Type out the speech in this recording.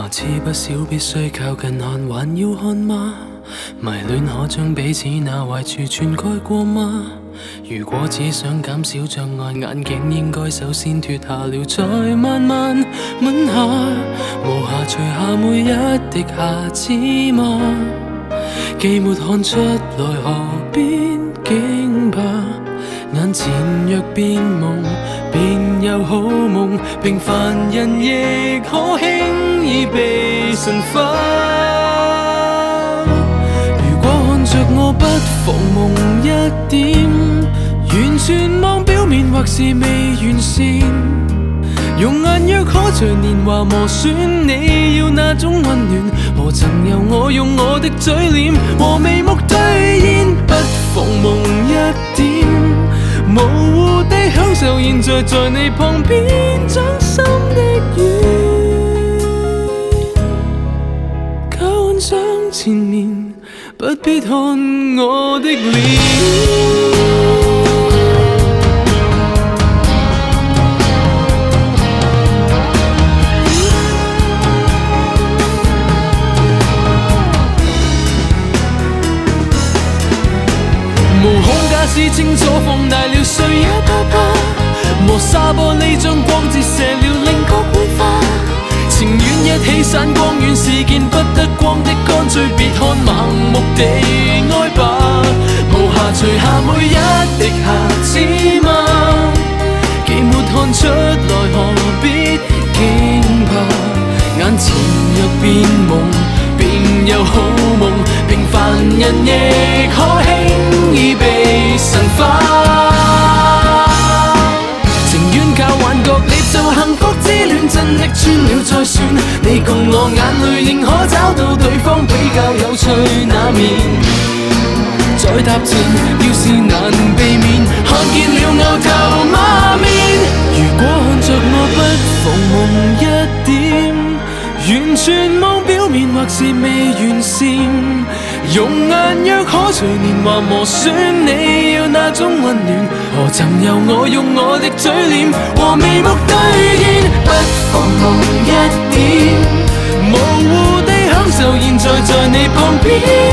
知不少必須靠近看，還要看嗎？迷戀可將彼此那壞處全蓋過嗎？如果只想減少障礙，眼鏡應該首先脫下了，再慢慢吻下，無暇除下每一滴瑕疵嗎？既沒看出來，何必驚怕？眼前若變夢，便有好夢，平凡人亦可輕易被神化。如果看着我不妨夢一點，完全望表面或是未完善，用眼若可隨年華磨損，你要那種溫暖，何曾由我用我的嘴臉和眉目兌現？不妨夢一點，模糊地享受現在在你旁邊掌心的雨，交換相纏綿，不必看我的臉。無孔假使清楚放大了，誰也不怕。磨砂玻璃將光折射了，稜角會化。情願一起散光遠視，見不得光的乾脆別看，盲目地愛吧。無暇除下每一滴瑕疵嗎？既沒看出來，何必驚怕？眼前若變夢，便有好夢，平凡人亦可輕易被神化。情願靠幻覺捏造幸福之戀，真的穿了再算，你共我眼淚仍可找到對方比較有趣那面。再踏前，要是難避免，看見了牛頭馬面。如果看着我不妨夢一點，完全望表面或是未完善，用眼若可隨年華磨損，你要那種溫暖，何曾由我用我的嘴臉和眉目兌現？不妨夢一點，模糊地享受現在在你旁邊